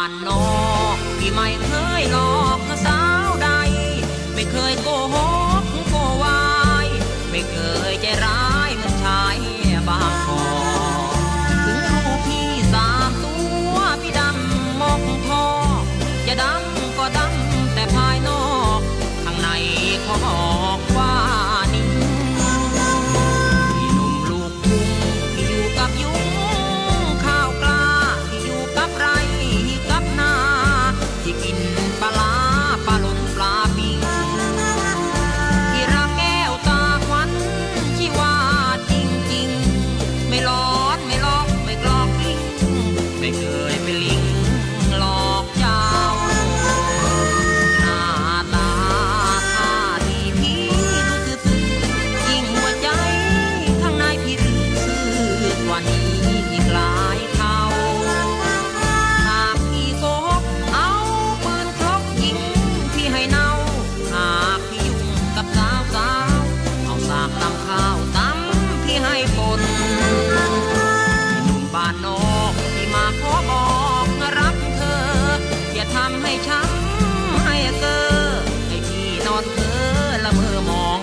านนอกที่ไม่เคยหลอกสาวใดไม่เคยโกหกโกวายไม่เคยใจร้ายเหมือนชายบางกอกถึงรูปพี่สามตัวพี่ดำมกทออย่าดำก็ดำแต่ภายนอกข้างในเขาบอกว่านิ่งพี่หนุ่มลูกทุ่งที่อยู่กับยุ้งข้าวกล้าที่อยู่กับไรกับนาที่กินปลาปลาหลนปลาปิงที่รักแก้วตาควันที่ว่าจริงๆไม่ร้อนไม่ลอกไม่กลอกลิงไม่เคยเป็นลิงหลอกเจ้าหน้าตาท่าทีพี่ดูซื่อๆยิ่งหัวใจข้างในพี่รู้สึกว่านี้อีกหลายเท่าหากพี่โกหกเอาปืนครบยิงพี่ให้เน่าหากพี่ยุ่งกับสาวเอาสากตำข้าวตำพี่ให้ปนหนุ่มบ้านนอกที่มาขอบอกรักเธออย่าทำให้ช้ำให้เก้อให้พี่นอนเพ้อละเมอมอง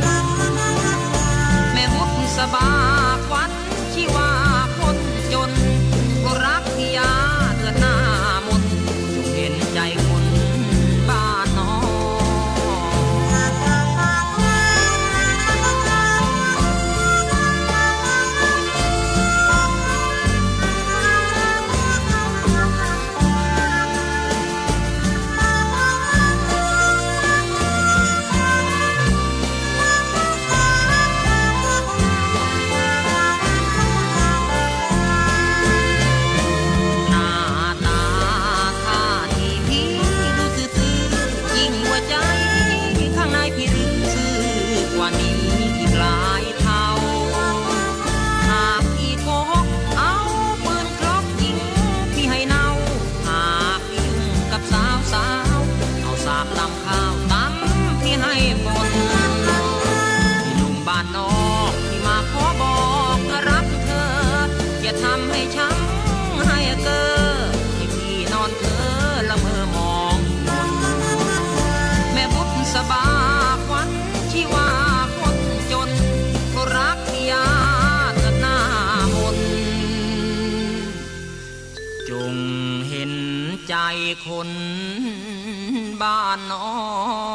แม่บุษสบาควันที่ว่าคนจนก็รักที่ยาเดือดหน้ามนจงเห็นใจคนบ้านนอกหน้าตาท่าทีพี่ดูซื่อๆยิ่งหัวใจข้างในพี่รู้สึกว่านี้อีกหลายเท่าหากพี่โกหกเอาปืนครบยิงพี่ให้เน่าหากพี่ยุ่งกับสาวเอาสากตำข้าวตำพี่ให้ปนพี่หนุ่มบ้านนอกที่มาขอบอกรักเธออย่าทำให้ช้ำให้เก้อให้พี่นอนเพ้อละเมอมองมนแม่บุษสบาควันที่ว่าคนจนก็รักที่ยาเถิดหน้ามนจงเห็นใจคนบ้านนอก